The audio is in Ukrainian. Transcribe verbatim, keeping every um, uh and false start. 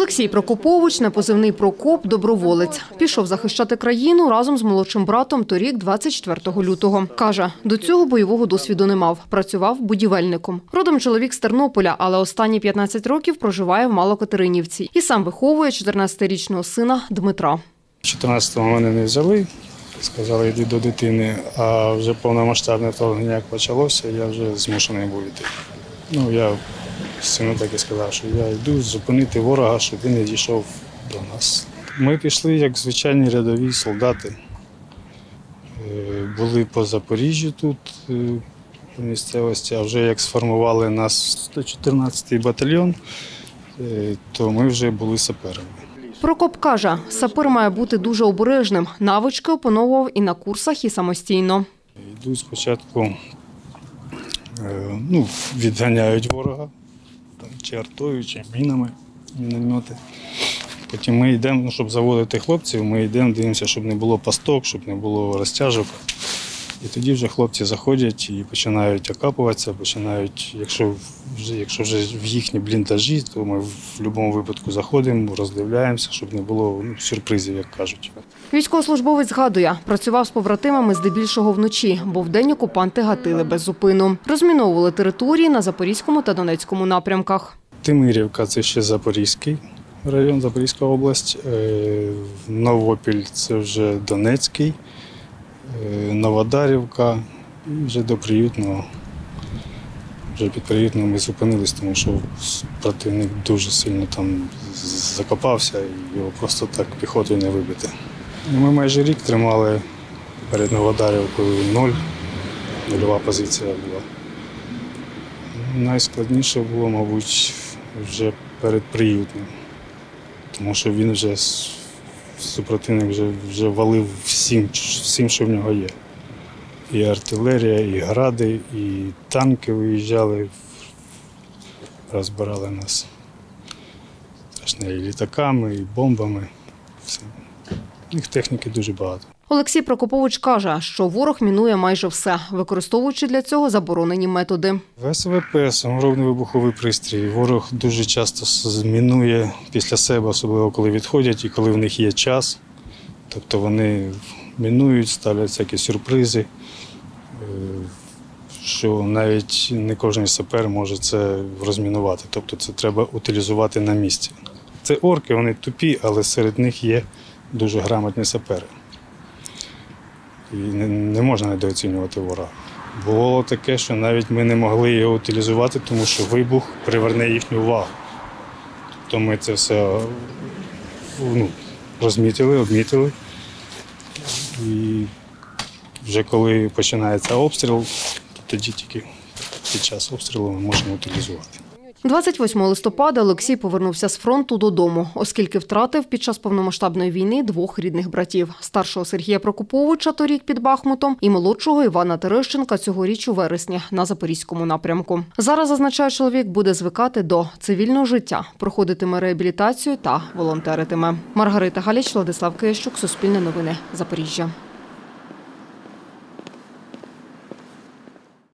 Олексій Прокопович на позивний «Прокоп» – доброволець. Пішов захищати країну разом з молодшим братом торік, двадцять четвертого лютого. Каже, до цього бойового досвіду не мав. Працював будівельником. Родом чоловік з Тернополя, але останні п'ятнадцять років проживає в Малокатеринівці. І сам виховує чотирнадцятирічного сина Дмитра. чотирнадцятого мене не взяли, сказали, йди до дитини, а вже повномасштабне вторгнення як почалося, я вже змушений був йти. Ну, я сину так і сказав, що я йду зупинити ворога, щоб він не дійшов до нас. Ми пішли як звичайні рядові солдати. Були по Запоріжжю тут, по місцевості, а вже як сформували нас сто чотирнадцятий батальйон, то ми вже були саперами. Прокоп каже, сапер має бути дуже обережним. Навички опановував і на курсах, і самостійно. Йду спочатку, ну, відганяють ворога, там, чи артою, чи мінами, міномети. Потім ми йдемо, ну, щоб заводити хлопців, ми йдемо, дивимося, щоб не було пасток, щоб не було розтяжок. І тоді вже хлопці заходять і починають окапуватися, починають, якщо вже, якщо вже в їхні бліндажі, то ми в будь-якому випадку заходимо, роздивляємося, щоб не було, ну, сюрпризів, як кажуть. Військовослужбовець згадує, працював з побратимами здебільшого вночі, бо вдень окупанти гатили без зупину. Розміновували території на Запорізькому та Донецькому напрямках. Тимирівка – це ще Запорізький район, Запорізька область. Новопіль – це вже Донецький. Новодарівка і вже до Приютного. Вже під Приютного ми зупинились, тому що противник дуже сильно там закопався і його просто так піхотою не вибити. Ми майже рік тримали перед Новодарівкою нуль, нульова позиція була. Найскладніше було, мабуть, вже перед Приютним, тому що він вже супротивник вже, вже валив всім, всім, що в нього є. І артилерія, і гради, і танки виїжджали, розбирали нас. Страшне, і літаками, і бомбами. Все. Їх техніки дуже багато. Олексій Прокопович каже, що ворог мінує майже все, використовуючи для цього заборонені методи. ВСВП – саморобний вибуховий пристрій. Ворог дуже часто змінує після себе, особливо коли відходять і коли в них є час. Тобто вони мінують, ставлять всякі сюрпризи, що навіть не кожен сапер може це розмінувати. Тобто це треба утилізувати на місці. Це орки, вони тупі, але серед них є дуже грамотні сапери. І не, не можна недооцінювати ворога. Було таке, що навіть ми не могли його утилізувати, тому що вибух приверне їхню увагу. Тобто ми це все, ну, розмітили, обмітили. І вже коли починається обстріл, то тоді тільки під час обстрілу ми можемо утилізувати. двадцять восьмого листопада Олексій повернувся з фронту додому, оскільки втратив під час повномасштабної війни двох рідних братів – старшого Сергія Прокоповича торік під Бахмутом і молодшого Івана Терещенка цьогоріч у вересні на Запорізькому напрямку. Зараз, зазначає чоловік, буде звикати до цивільного життя, проходитиме реабілітацію та волонтеритиме. Маргарита Галіч, Владислав Киящук, Суспільне новини, Запоріжжя.